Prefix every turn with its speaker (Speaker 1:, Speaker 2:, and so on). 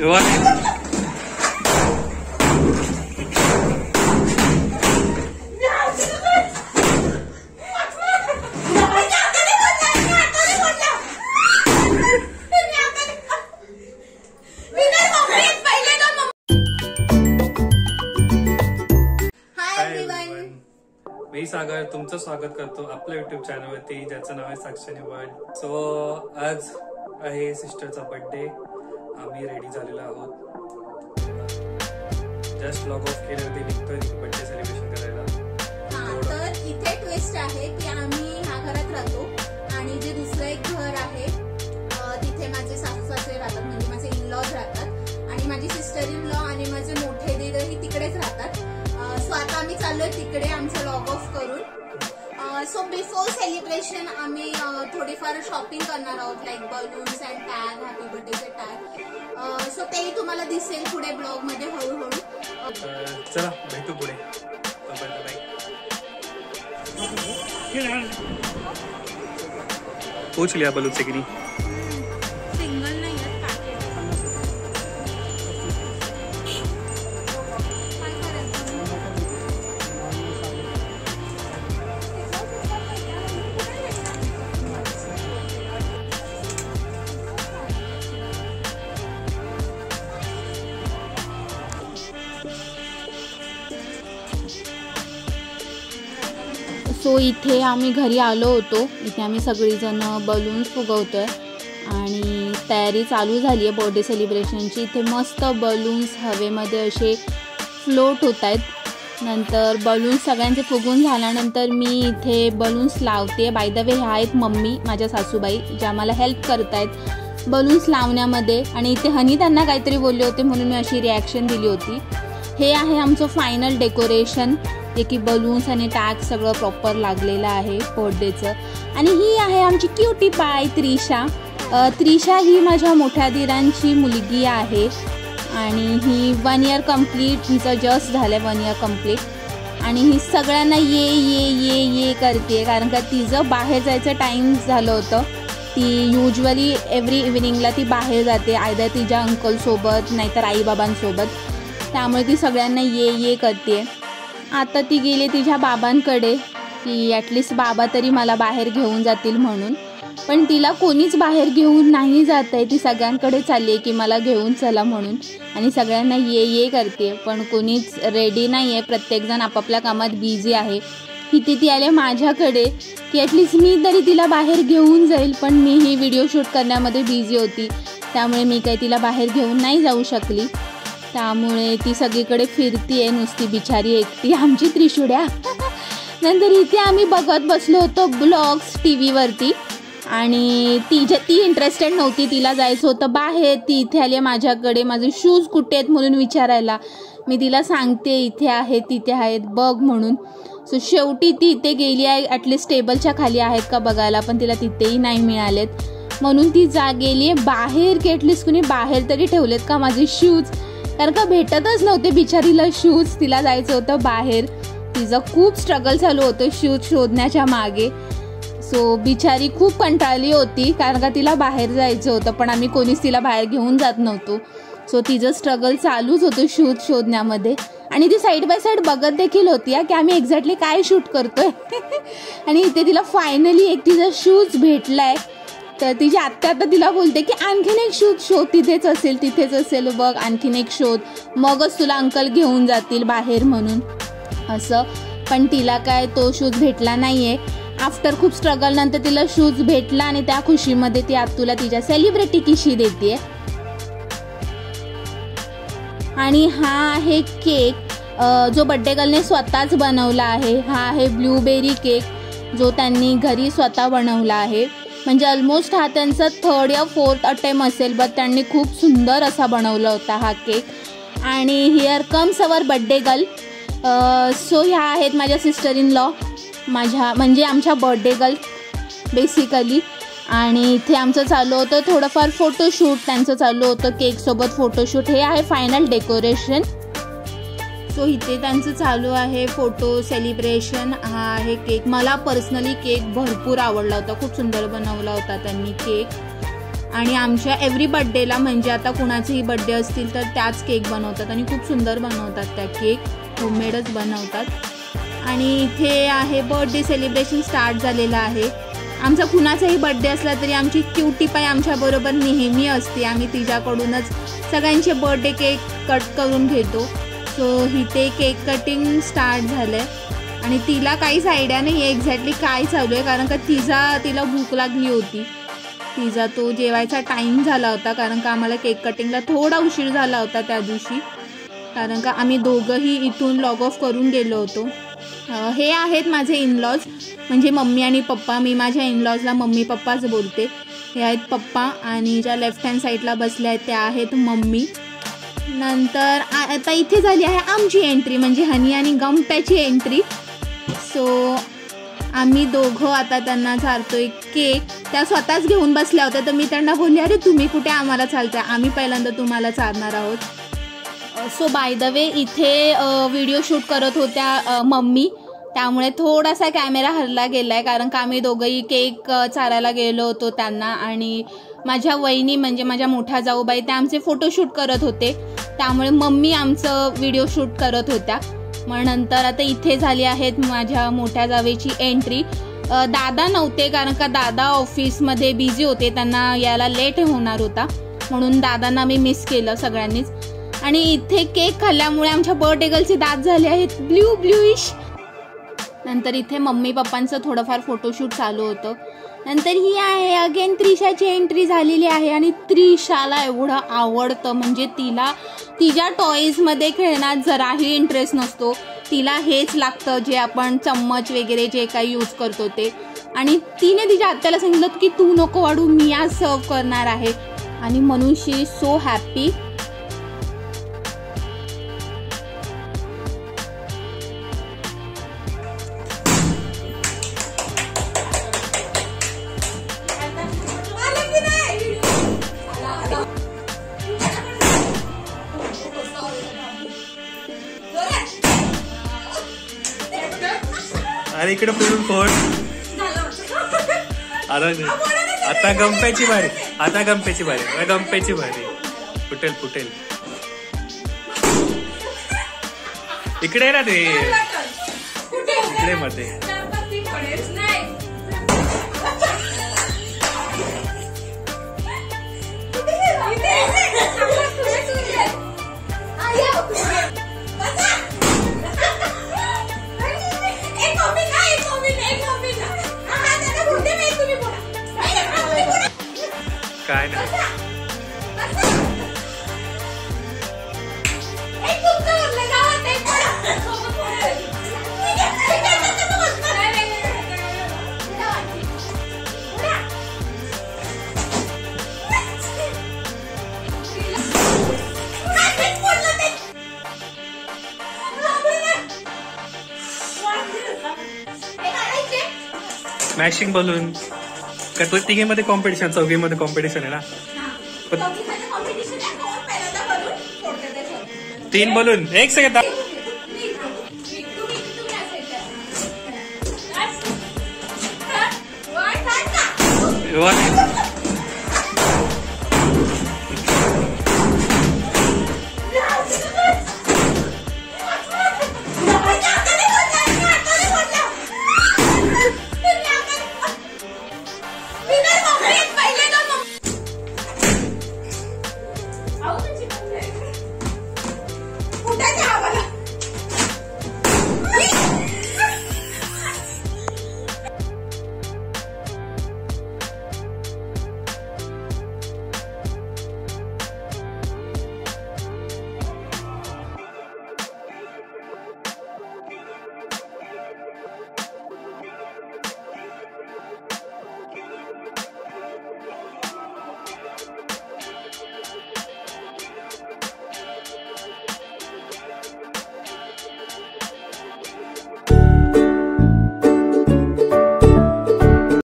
Speaker 1: मी सागर तुमचं स्वागत करतो आपल्या युट्यूब चॅनलवरती ज्याचं नाव आहे साक्षी वर्ल्ड. सो आज आहे सिस्टरचा बर्थडे. आम्ही रेडी झालेलो आहोत. जस्ट लॉग ऑफ केल्यावरती निघतोय बर्थडे सेलिब्रेशन करायला.
Speaker 2: तर इथे ट्विस्ट आहे की आम्ही ह्या घरात राहतो आणि जे दुसरं एक घर आहे तिथे माझे सासू सासरे राहतात, म्हणजे माझे इन लॉज राहतात आणि माझी सिस्टर इन लॉ आणि माझे मोठे दीरही तिकडेच राहतात. सो आता आम्ही चाललोय तिकडे आमचं लॉग ऑफ करून. सो बिफोर सेलिब्रेशन आम्ही थोडीफार शॉपिंग करणार आहोत, like balloons and tag, happy बर्थडेचे टॅग. सो तेही तुम्हाला दिसेल पुढे ब्लॉग मध्ये हळूहळू.
Speaker 1: चला भेटू पुढे. पूछ लिया बलून से कि नहीं?
Speaker 2: सिंगल नाही आहे.
Speaker 3: सो इथे आम्ही घरी आलो होतो. इथे आम्ही सगळीजण बलून्स फुगवतोय आणि तयारी चालू झाली आहे बर्थडे सेलिब्रेशनची. इथे मस्त बलून्स हवेमध्ये असे फ्लोट होत आहेत. नंतर बलून्स सगळ्यांचे फुगून झाल्यानंतर मी इथे बलून्स लावते. बाय द वे ह्या आहेत मम्मी, माझ्या सासूबाई, ज्या मला हेल्प करत आहेत बलून्स लावण्यामध्ये. आणि इथे हनी त्यांना काहीतरी बोलले होते म्हणून मी अशी रिॲक्शन दिली होती. हे आहे आमचं फायनल डेकोरेशन, जे की बलून्स आणि टॅग सगळं प्रॉपर लागलेलं आहे बर्थडेचं. आणि ही आहे आमची क्यूटी पाय त्रिशा. त्रिशा ही माझ्या मोठ्या दिरांची मुलगी आहे आणि ही 1 इयर कंप्लीट, हिचं जस्ट झालं आहे 1 इयर कंप्लीट. आणि ही सगळ्यांना ये ये ये ये करते, कारण का तिचं बाहेर जायचं टाईम झालं होतं. ती युजली एव्हरी इव्हिनिंगला ती बाहेर जाते, आयदर तिच्या अंकलसोबत नाहीतर आईबाबांसोबत. त्यामुळे ती सगळ्यांना ये ये करते. आता ती गेली तिच्या बाबांकडे की ॲटलिस्ट बाबा तरी मला बाहेर घेऊन जातील म्हणून. पण तिला कोणीच बाहेर घेऊन नाही जात आहे. ती सगळ्यांकडे चालली आहे की मला घेऊन चला म्हणून आणि सगळ्यांना ये ये करते, पण कोणीच रेडी नाही आहे. प्रत्येकजण आपापल्या कामात बिझी आहे. इथे ती आले माझ्याकडे की ॲटलिस्ट मी तरी तिला बाहेर घेऊन जाईल, पण मी ही व्हिडिओ शूट करण्यामध्ये बिझी होती, त्यामुळे मी काही तिला बाहेर घेऊन नाही जाऊ शकली. त्यामुळे ती सगळीकडे फिरतीये नुसती बिचारी एकटी आमची त्रिशुड्या. नंतर इथे आम्ही बघत बसलो होतो ब्लॉग्स टी व्हीवरती आणि ती इंटरेस्टेड नव्हती, तिला जायचं होतं बाहेर. ती इथे आली माझ्याकडे माझे शूज कुठे आहेत म्हणून विचारायला. मी तिला सांगते इथे आहेत तिथे आहेत बघ म्हणून. सो शेवटी ती इथे गेली आहे, ॲटलिस्ट टेबलच्या खाली आहेत का बघायला, पण तिला तिथेही नाही मिळालेत. म्हणून ती गेली आहे बाहेर की ॲटलिस्ट कुणी बाहेर तरी ठेवलेत का माझे शूज, कारण का भेटतच नव्हते बिचारीला शूज. तिला जायचं होतं बाहेर. तिचं खूप स्ट्रगल चालू होतं शूज शोधण्याच्या मागे. सो बिचारी खूप कंटाळली होती, कारण का तिला बाहेर जायचं होतं, पण आम्ही कोणीच तिला बाहेर घेऊन जात नव्हतो. सो तिचं स्ट्रगल चालूच होतं शूज शोधण्यामध्ये. आणि ती साईड बाय साईड बघत देखील होती की आम्ही एक्झॅक्टली काय शूट करतोय. आणि इथे तिला फायनली एक तिचा शूज भेटलाय. तर तिची आत्या आता तिला बोलते की आणखीन एक शूज शोध, तिथेच असेल बघ, आणखीन एक शोध, मगच तुला अंकल घेऊन जातील बाहेर म्हणून असं. पण तिला काय तो शूज भेटला नाहीये. आफ्टर खूप स्ट्रगल नंतर तिला शूज भेटला आणि त्या खुशीमध्ये ती तुला तिच्या सेलिब्रिटी किशी देते. आणि हा आहे केक जो बर्थडे गर्लने स्वतःच बनवला आहे. हा आहे ब्लूबेरी केक, जो त्यांनी घरी स्वतः बनवला आहे. म्हणजे ऑलमोस्ट हा त्यांचा 3rd या 4th अटेम्प्ट असेल, बट त्यांनी खूप सुंदर असा बनवला होता हा केक. आणि here comes our birthday girl. So ह्या आहेत माझ्या सिस्टर इन लॉ, म्हणजे आमच्या बर्थडे गर्ल बेसिकली. आणि इथे आमचं चालू होतं थोडंफार फोटोशूट, त्यांचं चालू होतं केकसोबत फोटोशूट. हे आहे फायनल डेकोरेशन. सो इथे त्यांचं चालू आहे फोटो सेलिब्रेशन. हा आहे केक. मला पर्सनली केक भरपूर आवडला होता, खूप सुंदर बनवला होता त्यांनी केक. आणि आमच्या एव्हरी बड्डेला म्हणजे आता कुणाचेही बड्डे असतील तर त्याच केक बनवतात आणि खूप सुंदर बनवतात त्या केक, होममेडच बनवतात। आणि इथे आहे बर्थडे सेलिब्रेशन स्टार्ट झालेलं आहे। आमचा कुणाचाही बड्डे असला तरी आमची क्यूटी पाय आमच्याबरोबर नेहमी असते, आम्ही तिच्याकडूनच सगळ्यांचे बर्थडे केक कट करून घेतो। सो इथे केक कटिंग स्टार्ट झालं आहे आणि तिला काहीच आयडिया नाही आहे एक्झॅक्टली काय चालू आहे, कारण का तिला भूक लागली होती, तिचा तो जेवायचा टाईम झाला होता, कारण का आम्हाला केक कटिंगला थोडा उशीर झाला होता त्या दिवशी, कारण का आम्ही दोघंही इथून लॉग ऑफ करून गेलो होतो। हे आहेत माझे इनलॉज, म्हणजे मम्मी आणि पप्पा, मी माझ्या इनलॉजला मम्मी पप्पाच बोलते। हे आहेत पप्पा आणि ज्या लेफ्ट हँड साईडला बसल्या आहेत त्या आहेत मम्मी। नंतर आता इथे झाली आहे आमची एंट्री, म्हणजे हनी आणि गंप्याची एंट्री। सो आम्ही दोघं आता त्यांना चारतोय केक, त्या स्वतःच घेऊन बसल्या होत्या, तर मी त्यांना बोलले अरे तुम्ही कुठे आम्हाला चालताय, आम्ही पहिल्यांदा तुम्हाला चारणार आहोत। सो बाय द वे इथे व्हिडिओ शूट करत होत्या मम्मी, त्यामुळे थोडासा कॅमेरा हरला गेला आहे, कारण का आम्ही दोघंही केक चारायला गेलो होतो त्यांना, आणि माझ्या वहिनी म्हणजे माझ्या मोठ्या जाऊबाई त्या आमचे फोटोशूट करत होते, त्यामुळे मम्मी आमचं व्हिडिओ शूट करत होत्या। मग नंतर आता इथे झाली आहेत माझ्या मोठ्या जावेची एंट्री। दादा नव्हते, कारण का दादा ऑफिसमध्ये बिझी होते, त्यांना यायला लेट होणार होता, म्हणून दादांना मी मिस केलं सगळ्यांनीच। आणि इथे केक खाल्ल्यामुळे आमच्या बर्थडे गर्लचे दात झाले आहेत ब्ल्यूइश। नंतर इथे मम्मी पप्पांचं थोडंफार फोटोशूट चालू होतं। नंतर ही आहे अगेन त्रिशाची एंट्री झालेली आहे, आणि त्रिशाला एवढं आवडतं, म्हणजे तिला तिच्या टॉईजमध्ये खेळण्यात जराही इंटरेस्ट नसतो, तिला हेच लागतं जे आपण चम्मच वगैरे जे काही यूज करतो ते। आणि तिने तिच्या आत्याला सांगितलं की तू नको वाढू, मी आज सर्व करणार आहे, आणि म्हणून शी इज सो हॅपी।
Speaker 1: अरे इकडे पुढून फोड, आता गंप्याची भारी, आता गंप्याची भारी, गंप्याची भारी, फुटेल फुटेल, इकडे ना ते इकडे मध्ये काय नाही स्मॅशिंग बलून का तो तिघीमध्ये कॉम्पिटिशन, चौघीमध्ये कॉम्पिटिशन आहे ना, 3 बलून 1 सेकंड